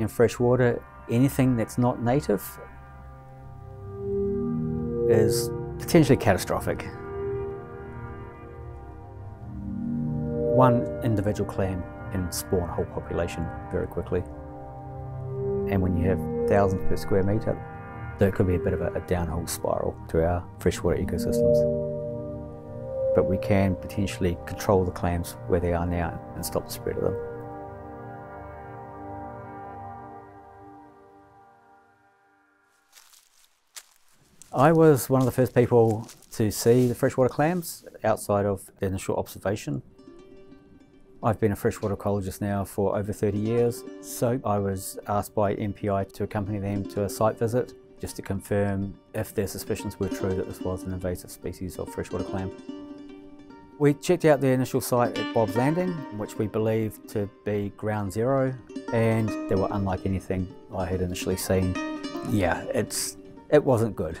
in freshwater, anything that's not native is potentially catastrophic. One individual clam can spawn a whole population very quickly. And when you have thousands per square metre, there could be a bit of a downhill spiral to our freshwater ecosystems. But we can potentially control the clams where they are now and stop the spread of them. I was one of the first people to see the freshwater clams outside of the initial observation. I've been a freshwater ecologist now for over 30 years, so I was asked by MPI to accompany them to a site visit just to confirm if their suspicions were true that this was an invasive species of freshwater clam. We checked out the initial site at Bob's Landing, which we believed to be ground zero, and they were unlike anything I had initially seen. Yeah, it wasn't good.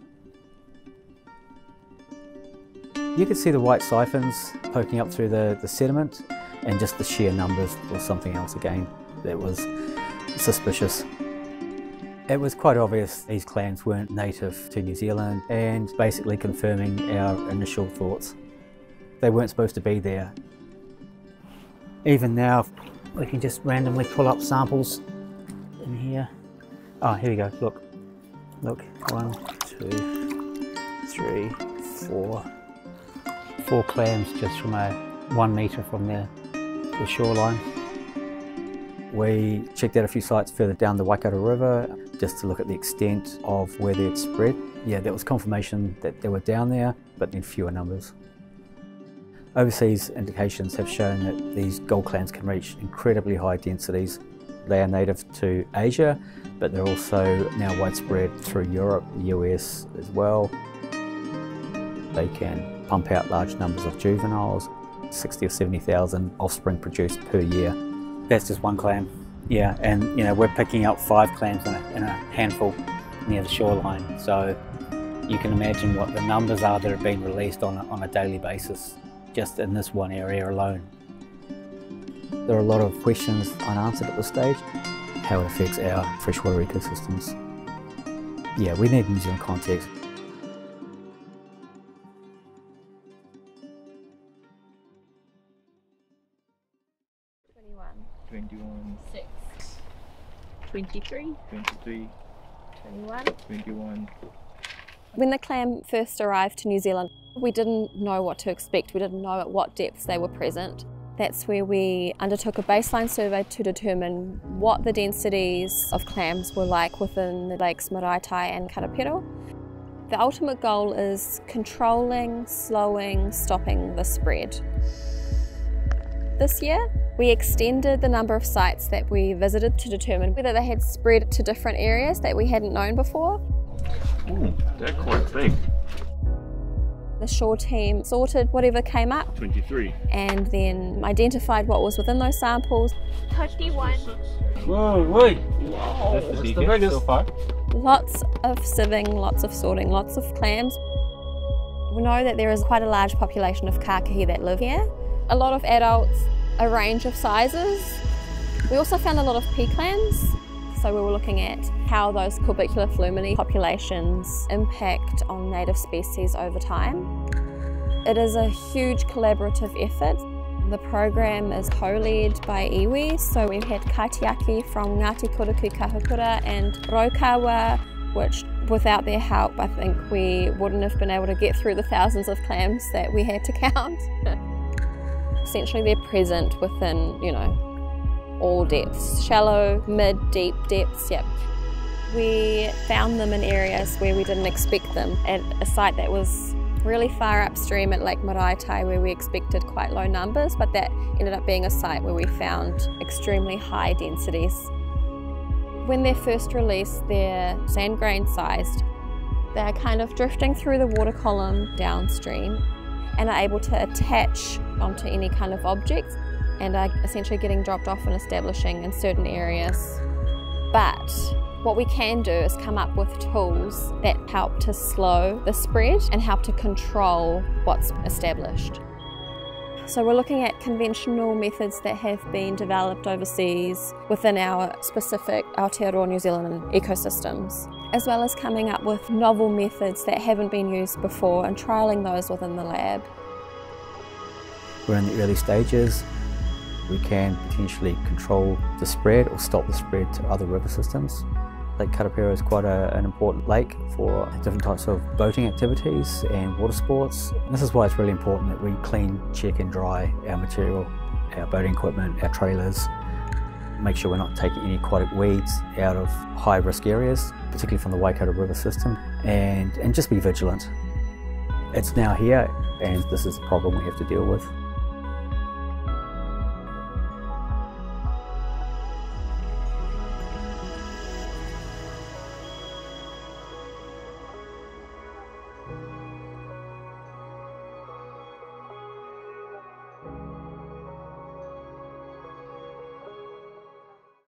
You could see the white siphons poking up through the sediment, and just the sheer numbers was something else again that was suspicious. It was quite obvious these clams weren't native to New Zealand, and basically confirming our initial thoughts. They weren't supposed to be there. Even now, we can just randomly pull up samples in here. Oh, here we go, look. Look, 1, 2, 3, 4. 4 clams just from 1 metre from the shoreline. We checked out a few sites further down the Waikato River just to look at the extent of where they'd spread. Yeah, there was confirmation that they were down there, but in fewer numbers. Overseas indications have shown that these gold clams can reach incredibly high densities. They are native to Asia, but they're also now widespread through Europe, the US as well. They can pump out large numbers of juveniles, 60 or 70,000 offspring produced per year. That's just one clam. Yeah, and you know, we're picking up 5 clams in a handful near the shoreline. So you can imagine what the numbers are that are being released on a daily basis, just in this one area alone. There are a lot of questions unanswered at this stage. How it affects our freshwater ecosystems. Yeah, we need New Zealand context. Twenty-one. 6. 23. 23. 21. 21. When the clam first arrived to New Zealand, we didn't know what to expect. We didn't know at what depths they were present. That's where we undertook a baseline survey to determine what the densities of clams were like within the lakes Maraetai and Karapiro. The ultimate goal is controlling, slowing, stopping the spread. This year, we extended the number of sites that we visited to determine whether they had spread to different areas that we hadn't known before. Ooh, they're quite big. The shore team sorted whatever came up 23. and then identified what was within those samples. 31. Whoa, wait! Wow, that's the biggest so far. Lots of sieving, lots of sorting, lots of clams. We know that there is quite a large population of kākahi that live here. A lot of adults, a range of sizes. We also found a lot of pea clams. So we were looking at how those corbicular flumini populations impact on native species over time. It is a huge collaborative effort. The program is co-led by iwi, so we've had Kaitiaki from Ngāti Koroku Kahukura and Raukawa, which without their help I think we wouldn't have been able to get through the thousands of clams that we had to count. Essentially they're present within, you know, all depths, shallow, mid, deep depths, yep. We found them in areas where we didn't expect them, at a site that was really far upstream at Lake Maraetai where we expected quite low numbers, but that ended up being a site where we found extremely high densities. When they're first released, they're sand grain sized. They're kind of drifting through the water column downstream and are able to attach onto any kind of objects and are essentially getting dropped off and establishing in certain areas. But what we can do is come up with tools that help to slow the spread and help to control what's established. So we're looking at conventional methods that have been developed overseas within our specific Aotearoa New Zealand ecosystems, as well as coming up with novel methods that haven't been used before and trialling those within the lab. We're in the early stages. We can potentially control the spread or stop the spread to other river systems. Lake Karapiro is quite an important lake for different types of boating activities and water sports. This is why it's really important that we clean, check and dry our material, our boating equipment, our trailers. Make sure we're not taking any aquatic weeds out of high risk areas, particularly from the Waikato River system, and just be vigilant. It's now here and this is the problem we have to deal with.